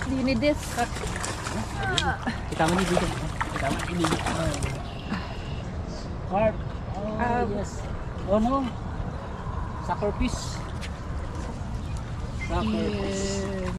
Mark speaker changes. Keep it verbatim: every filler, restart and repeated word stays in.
Speaker 1: Dinides.
Speaker 2: Kita mo ni dito. Kita mo ni dito. Carp. Oh,
Speaker 1: Um,
Speaker 2: yes. Oh no. Sucker fish. Sucker fish.
Speaker 1: Yeah.